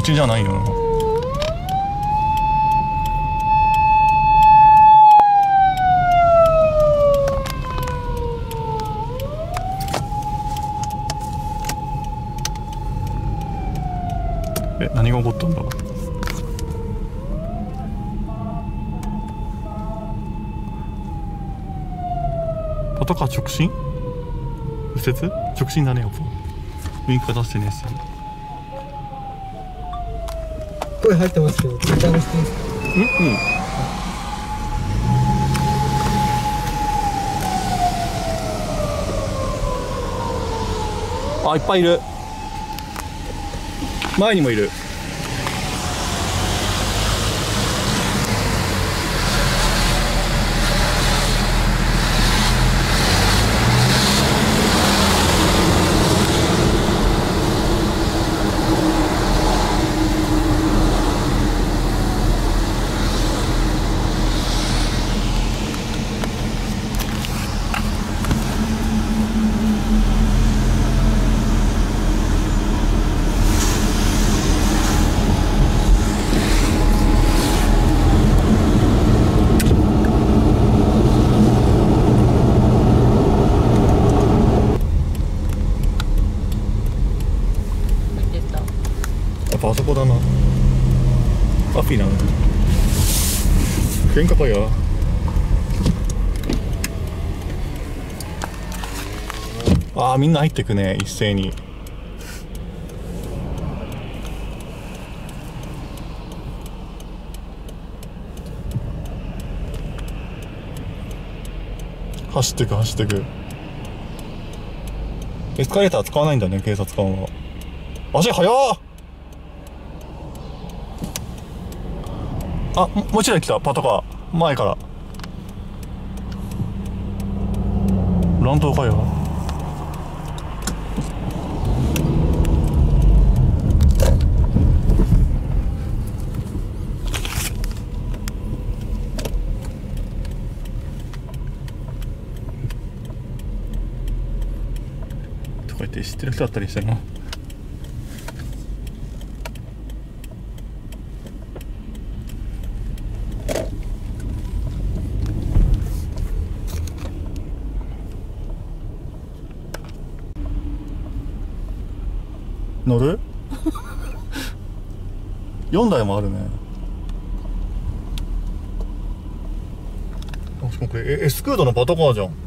ちじゃないよな。何が起こったんだ。パトカー直進？右折？直進だね、やっぱ。ウインカー出してねえし。 声入ってますけど、ツイッターのしてますか？ あ、いっぱいいる。前にもいる。あそこだな。アフィなの。喧嘩かよ。ああ、みんな入ってくね、一斉に。走ってく走ってく。エスカレーター使わないんだね、警察官は。足速っ。あ、もう一台来た、パトカー。前から。乱闘かよ。とか言って知ってる人だったりしてな。乗る4台もあるね。しかもこれエスクードのパトカーじゃん。こ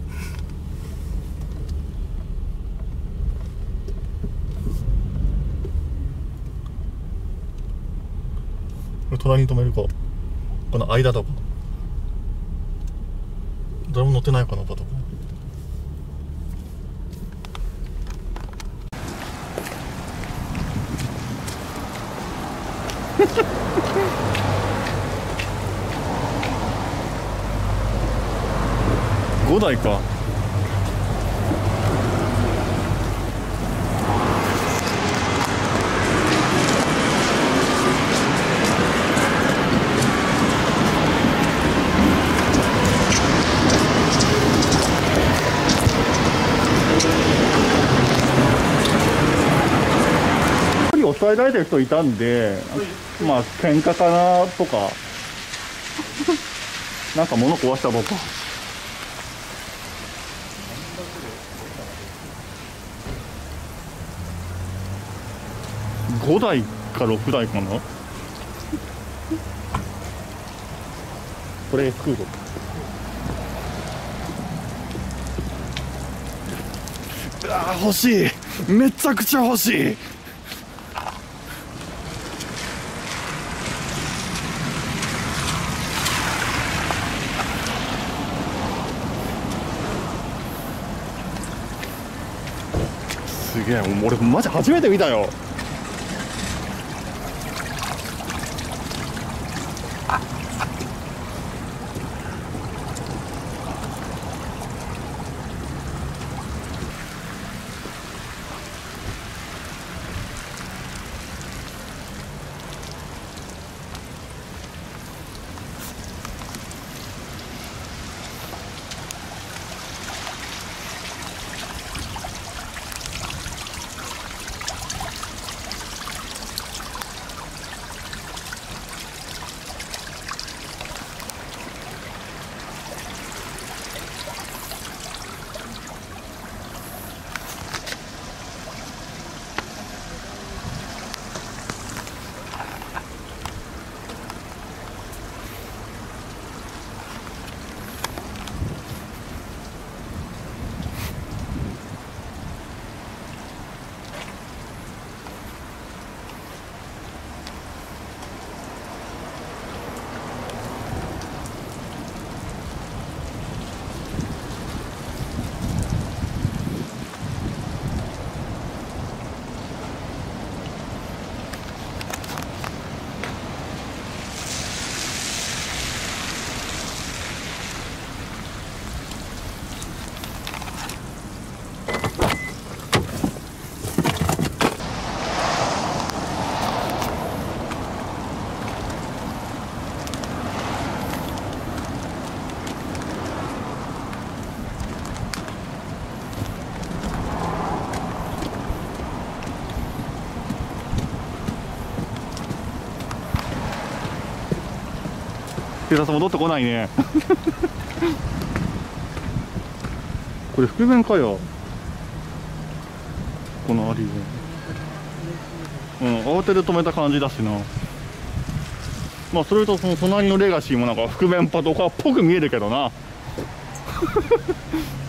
れ隣に止めるか、この間とか。誰も乗ってないかな、パトカー。5台か。抑えられてる人いたんで、まあ喧嘩かなとかなんか物壊したとか。5台か6台かな。これクード。あー欲しい、めちゃくちゃ欲しい。すげえ、俺マジ初めて見たよ。 警察戻ってこないねこれ覆面かよ、このアリー慌てて止めた感じだしな。まあそれとその隣のレガシーもなんか覆面パトカーっぽく見えるけどな